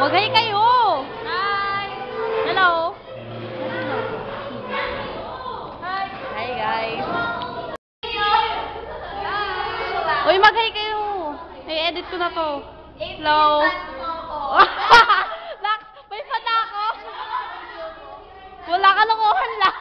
Mag-hi kayo! Hi! Hello! Hi! Hi guys! Uy, mag-hi kayo! I-edit ko na to. Hello! Lax! May pata ako! Wala ka nakuhan lang!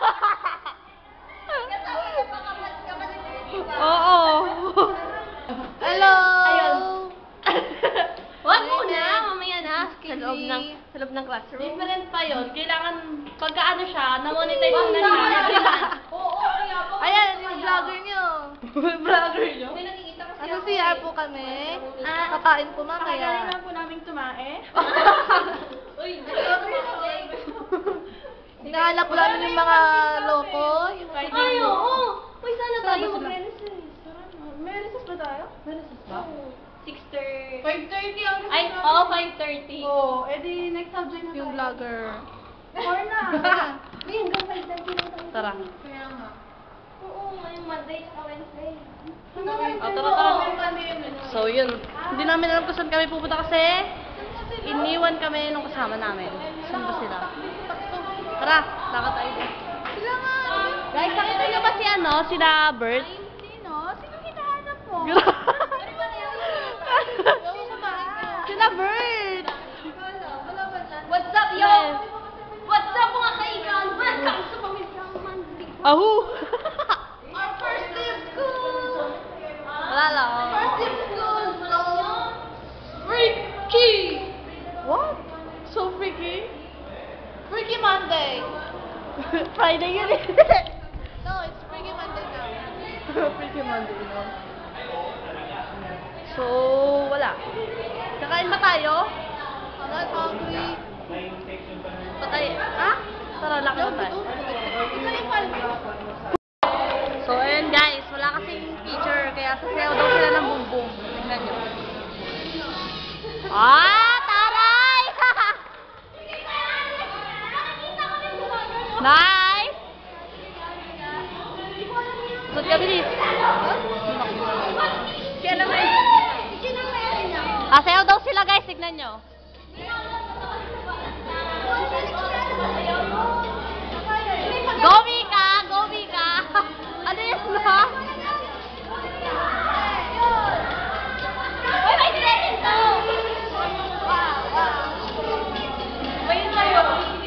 Oo! Hello! Ayun. Wag muna! Mamaya na! Sa loob ng classroom. Different pa yun. Kailangan, pagka ano siya, na-monetize mo na siya. Every month. Oo, kaya po. Ayan, yung vlogger nyo. Vlogger nyo? May nakikita ko Ano CR po kami? Kakain po mamaya. na po namin tumae. Uy, nagkakaroon. Hinahanap po namin yung mga loko. Yung Ay, oo! Uy, sana tayo mag-renaissance. May recess ba tayo? May recess ba? 6:30. 5:30 ang Ay, oo, 5:30. Oo, edi next subject na yung vlogger. 4 na. Uy, hanggang 5:30 lang tayo. Tara. Kaya nga. Oo, ngayong Monday at Wednesday. Tara. So yun, hindi namin alam kung saan kami pupunta kasi iniwan kami nung kasama namin. Saan ba sila? Tara, lakad tayo dyan. Sila nga. Guys, nakita nyo ba si ano? Sila Bert? Sino? Sino hinahanap mo? Sila Bert! What's up, yo? What's up, mga kaigan? Welcome sa Pamilyang Monday. Ahu! Our first day of school! Wala lang. First day of school, so... Freaky! What? So freaky? Freaky Monday. Friday yun eh. No, it's Freaky Monday now. Freaky Monday, no? So, wala. Kakain ba tayo? I'm not hungry. Patay. Ha? Tara, laki na tayo. So, ayun guys. Wala kasing teacher. Kaya sasayaw daw sila ng bumbum. Tingnan nyo. Ah! Taray! Nice! Sot ka, bilis. Kailan na yun? Sasayaw daw sila guys. Tignan nyo. Go, Mika! Go, Mika! Ano yun, no? Uy, may training to! Wait tayo.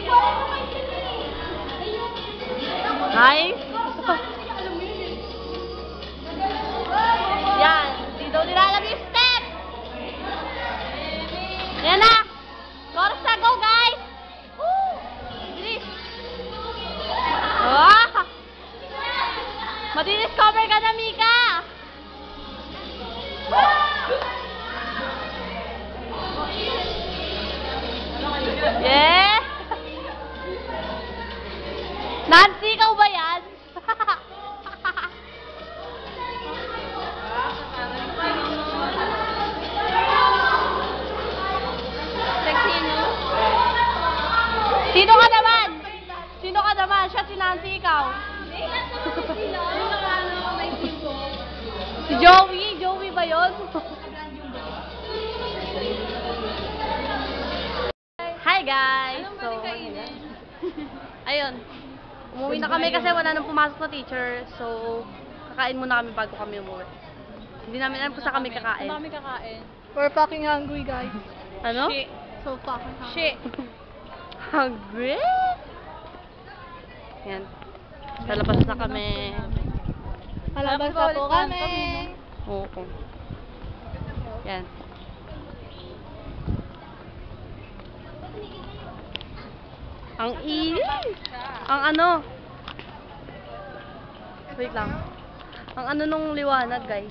Nice! Yan. Di daw nila alam yung step! Yan na! Chorus na, go guys! Woo! Bilis! Ah! Madi-discover ka na, Mika! Yeah! Nancy, ikaw ba yan? Sino ka naman? Sino ka naman? Siya si Nancy, ikaw. Si Joey? Joey ba yun? Hi guys! So, ayun. Umuwi na kami kasi wala nang pumasok na teacher. So, kakain muna kami bago kami umuwi. Hindi namin alam kung saan kami kakain. Kami kakain. We're fucking hungry, guys. Ano? So fucking hungry. Shit. Hungry? Yan. Sa labas na kami. Halabas na po kami. Oo. Yan. Ang init. Ang ano. Wait lang. Ang ano nung liwanag, guys.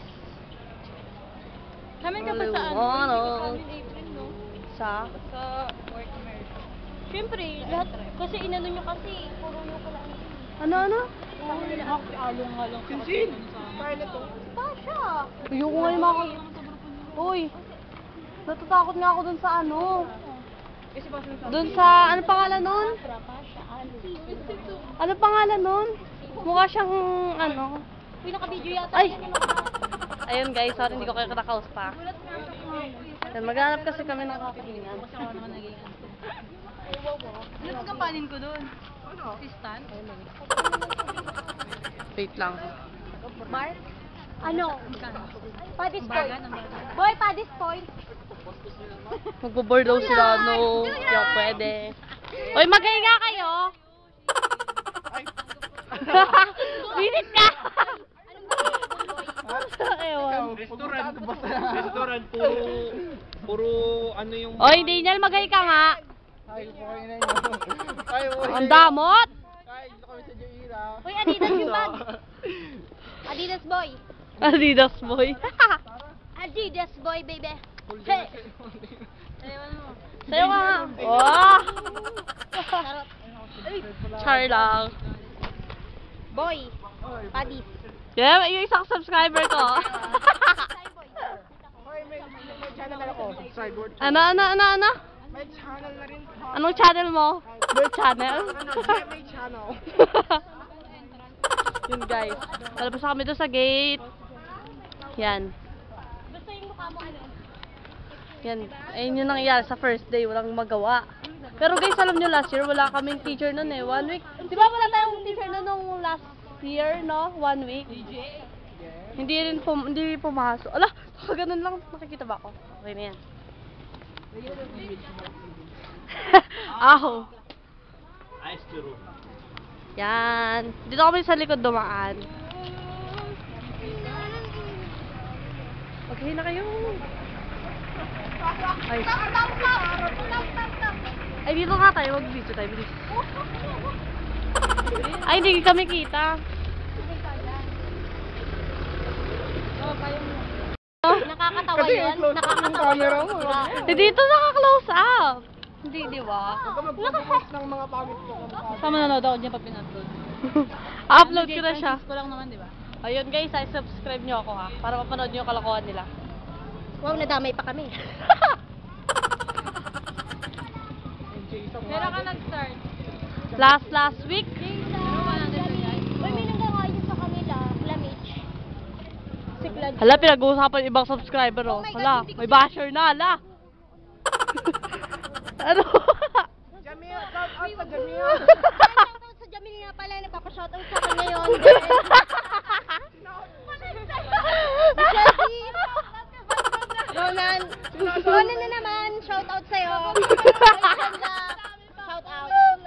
Kami ka ba sa ano? Liwanag. April, no? Sa? Sa Work America. Siyempre, lahat. Kasi inano nyo kasi, puro nyo pala. Ano? Along-along. Sinsin? Carla to. Tasha! Ayoko nga yung mga... Uy! Natatakot nga ako dun sa ano. Dun sa... Ano pangalan nun? Ano pangalan nun? Mukha siyang ano. Uy, naka-video yata. Ay! Ayun guys, sorry hindi ko kayo nakakaus pa. Yan, maghanap kasi kami ng kakainin. Ano ang kapanin ko doon? Assistant? Wait lang. Bar? Ano? Paddy's Point. Boy, Paddy's Point. Magbo-board daw sila, no. Hindi ako pwede. Uy, maghihinga kayo! Binit ka! Ewan. Restaurant, puro ano yung... Oy, Daniel, maghay ka nga! Ay, okay na yun. Ay, okay. Ang damot! Ay, dito kami sa Joira. Uy, Adidas yung bag. Adidas boy. Adidas boy. Adidas boy, baby. Hey! Sayo ka nga. Wow! Char lang. Boy. Paddy's. Yeah, yung isang subscriber ko. May channel na ako. Sideboard. Ano? May channel na rin. Anong channel mo? Your channel? May channel. Yun guys. Palabas na kami doon sa gate. Yan. Gusto yung mukha mo ano? Yan. Ayun yung nangyayari sa first day. Walang magawa. Pero guys, alam nyo last year, wala kaming teacher nun eh. 1 week. Di ba wala tayong teacher nun nung last year, no? 1 week. Hindi pumasok. Ala, ganun lang. Nakikita ba ako? Okay na yan. Aho. Ice to room. Yan. Dito kami sa likod dumaan. Okay na kayo. Ay. Ay, dito nga tayo. Mag-video tayo. Bilis. Ay, hindi kami kita. Nakakatawa yan. Nakakatawa camera mo. Eh, dito naka-close up. Hindi, di ba? Huwag ka mag-post ng mga pangit ko. Tama nanood ako dyan pag pinupload. Upload ko na siya. ko lang naman, di ba? Ayun guys, ay subscribe nyo ako ha. Para mapanood nyo yung kalokohan nila. Wow, nadamay pa kami. Pero ka nag-start. Last week. Uy, may nanggangayos sa kanila. Lamig. Siklad. Hala, pinag-uusapan ibang subscriber oh. Oh my God, Hala, hindi ko may basher na, hala. Ano? Jamil, shout out sa Jamil. Shoutout sa Jamil nga pala. Nagpapa-shoutout sa akin ngayon. Chelsea. Ronan na naman. Shoutout sa'yo. Shoutout.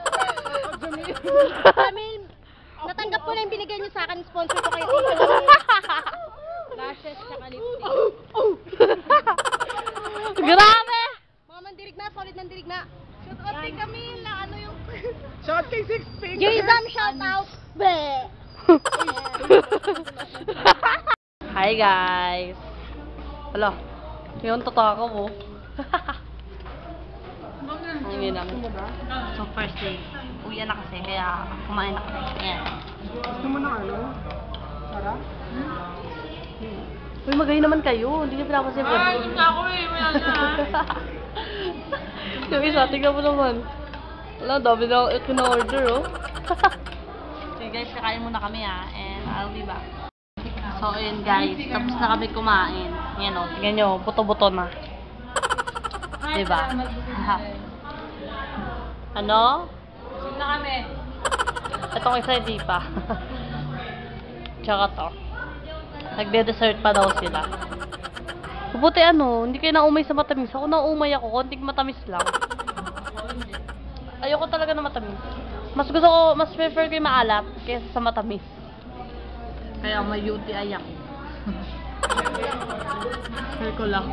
Jamil, natanggap ko na yung binigay niyo sa akin. Sponsor ko kayo. Lashes tsaka lipstick. Grabe! Mga mandirig na. Solid mandirig na. Shoutout kay Camila. Ano yung... Shout kay Six Fingers. Jizam, shoutout. Be. Hi guys. Hala, yung totoo ako mo. Ang yun namin. So first day, uwi na kasi, kaya kumain na kami. Ayan. Gusto mo na ano? Sara? Uy, magayon naman kayo. Hindi niyo pinapansin po. Yun nga ako eh. Wala na. Yung isa, tingnan mo naman. Wala, dami na ako na-order, oh. Okay guys, kakain muna kami and I'll be back. So, ayun guys, tapos na kami kumain. Yan o, tingnan nyo, buto-buto na. Diba? Ha. Ano? Sino na kami? Itong isa hindi pa. Tsaka to. Nagde-dessert pa daw sila. Mabuti ano, hindi kayo naumay sa matamis. Ako naumay ako, konting matamis lang. Ayoko talaga na matamis. Mas gusto ko, mas prefer ko yung maalat kaysa sa matamis. Kaya may UTI ako. Share ko lang.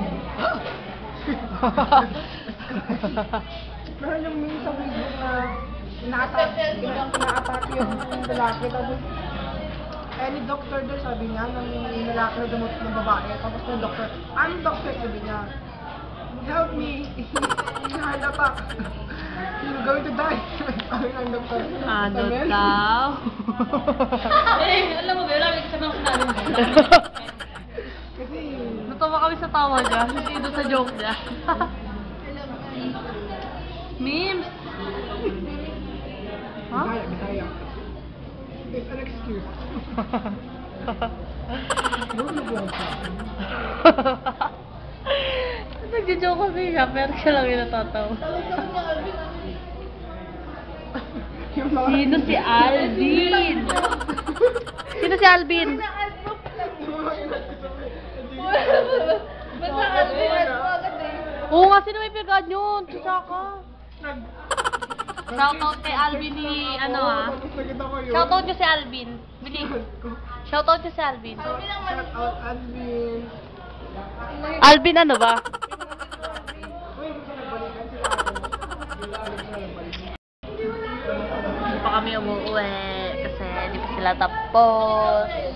Meron yung minsan video na inaatake yung lalaki. Tapos, ni doctor doon sabi niya, nang lalaki na gamot ng babae. Tapos yung doctor, anong doctor sabi niya? Help me! Heart attack! You're going to die! Sabi ng doctor. Ano Sabi, daw? Eh, alam mo ba, lagi kasama ko sinabi mo. Kasi, Natawa kami sa tawa niya. Hindi doon sa joke niya. Memes! Ha? Bisaya, Bisaya. It's an excuse. Don't look like that. Nagjo-joke kasi siya, pero siya lang yung natatawa. Yung mga... Sino si Alvin? Sino si Alvin? Basta Alvin mo agad eh. Oo nga, sino may pagod yun? Tsaka. Shoutout kay Alvin ni, ano ah. Shoutout nyo si Alvin. Bilis. Shoutout nyo si Alvin. Shout out Alvin. Alvin ano ba? Uy, gusto nagbalikan sila ako. Hindi pa kami umuwi kasi hindi pa sila tapos.